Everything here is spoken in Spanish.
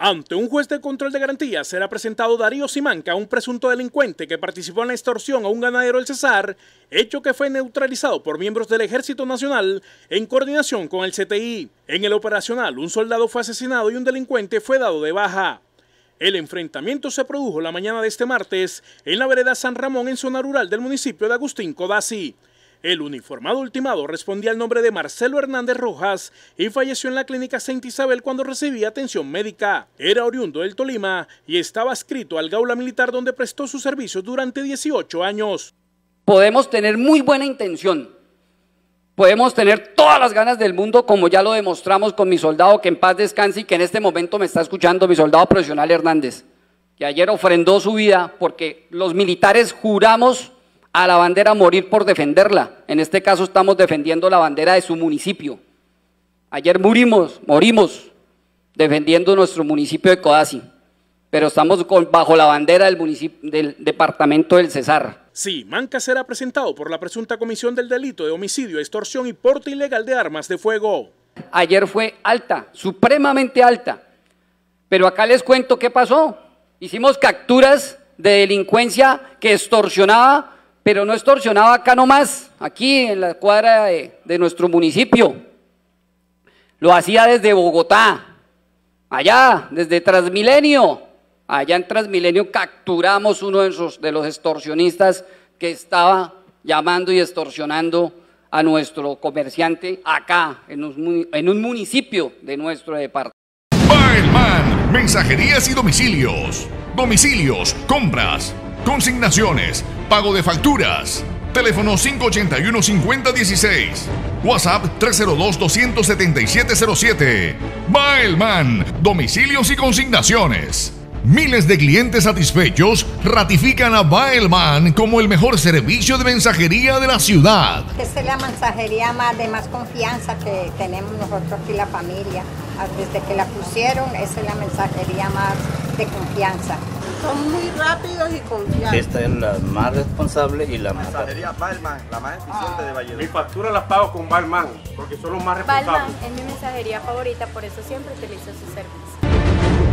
Ante un juez de control de garantías será presentado Darío Simanca, un presunto delincuente que participó en la extorsión a un ganadero del Cesar, hecho que fue neutralizado por miembros del Ejército Nacional en coordinación con el CTI. En el operacional, un soldado fue asesinado y un delincuente fue dado de baja. El enfrentamiento se produjo la mañana de este martes en la vereda San Ramón, en zona rural del municipio de Agustín Codazzi. El uniformado ultimado respondía al nombre de Marcelo Hernández Rojas y falleció en la clínica Santa Isabel cuando recibía atención médica. Era oriundo del Tolima y estaba adscrito al Gaula Militar, donde prestó sus servicios durante 18 años. Podemos tener muy buena intención, podemos tener todas las ganas del mundo, como ya lo demostramos con mi soldado, que en paz descanse y que en este momento me está escuchando, mi soldado profesional Hernández, que ayer ofrendó su vida porque los militares juramos a la bandera morir por defenderla. En este caso estamos defendiendo la bandera de su municipio. Ayer morimos defendiendo nuestro municipio de Codazzi, pero estamos bajo la bandera del departamento del Cesar. Simanca será presentado por la presunta comisión del delito de homicidio, extorsión y porte ilegal de armas de fuego. Ayer fue alta, supremamente alta, pero acá les cuento qué pasó. Hicimos capturas de delincuencia que extorsionaba, pero no extorsionaba acá nomás, aquí en la cuadra de nuestro municipio. Lo hacía desde Bogotá, allá, desde Transmilenio. Allá en Transmilenio capturamos uno de los extorsionistas que estaba llamando y extorsionando a nuestro comerciante acá, en un municipio de nuestro departamento. Baelman, mensajerías y domicilios. Domicilios, compras, consignaciones, pago de facturas. Teléfono 581-5016. WhatsApp 302-27707. Baelman, domicilios y consignaciones. Miles de clientes satisfechos ratifican a Baelman como el mejor servicio de mensajería de la ciudad. Esta es la mensajería de más confianza que tenemos nosotros aquí, la familia. Desde que la pusieron, esa es la mensajería más de confianza. Son muy rápidos y confiables. Esta es la más responsable y la más... Mensajería Baelman, la más eficiente de Valledupar. Mis facturas las pago con Baelman, porque son los más responsables. Baelman es mi mensajería favorita, por eso siempre utilizo su servicio.